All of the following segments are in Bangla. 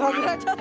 ঝগড়াটা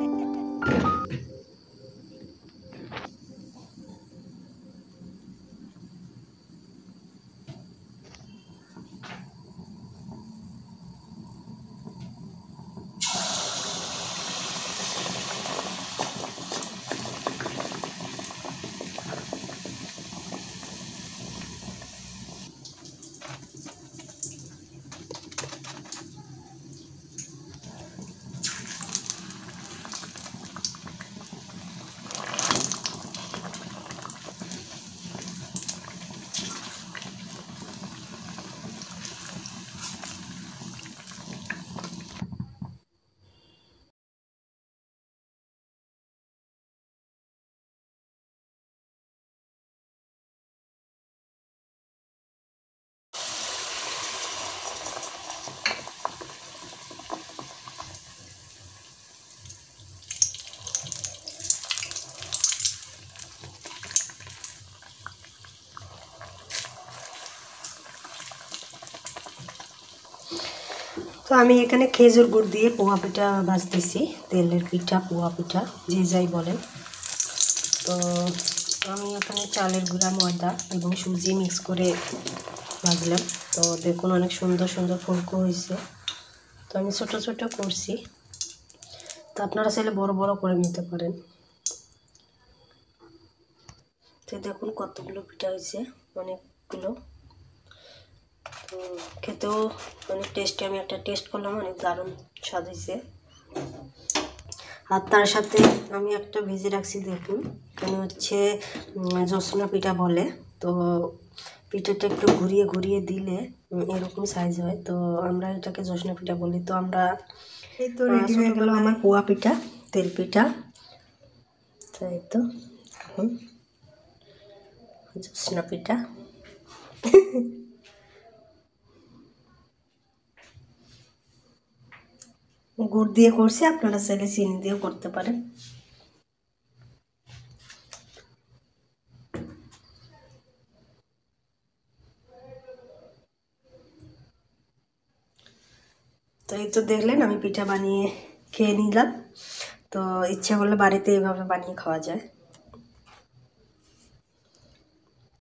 তো আমি এখানে খেজুর গুড় দিয়ে পোয়া পিঠা ভাজতেছি, তেলের পিঠা পোয়া পিঠা যে যাই বলেন। তো আমি এখানে চালের গুঁড়া, ময়দা এবং সুজি মিক্স করে ভাজলাম। তো দেখুন অনেক সুন্দর সুন্দর ফুলকো হয়েছে। তো আমি ছোট ছোট করছি, তো আপনারা চাইলে বড় বড় করে নিতে পারেন। তো দেখুন কতগুলো পিঠা হয়েছে, অনেকগুলো। তো খেতেও অনেক টেস্টি, আমি একটা টেস্ট করলাম, অনেক দারুণ স্বাদ হয়েছে। আর তার সাথে আমি একটা ভেজে রাখছি, দেখুন এখানে হচ্ছে জসনা পিঠা বলে। তো পিঠাটা একটু ঘুরিয়ে ঘুরিয়ে দিলে এরকম সাইজ হয়, তো আমরা এটাকে জসনা পিঠা বলি। তো আমরা এই তো রেডি হয়ে গেল আমার পোয়া পিঠা, তেল পিঠা। তাই তো এখন জসনা পিঠা। গুড় দিয়ে করছি, আপনারা চাইলে চিনি দিয়েও করতে পারেন। তো এই তো দেখলেন আমি পিঠা বানিয়ে খেয়ে নিলাম। তো ইচ্ছে করলে বাড়িতে এভাবে বানিয়ে খাওয়া যায়।